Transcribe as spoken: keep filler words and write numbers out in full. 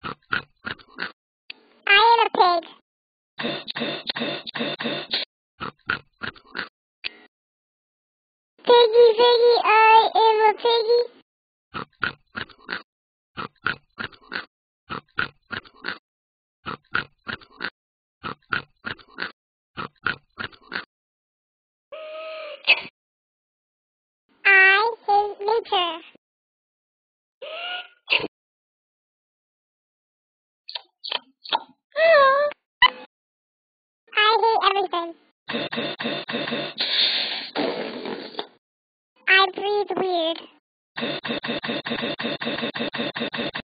I am a pig. Piggy, piggy, I am a piggy. I hate nature. I hate everything. I breathe weird.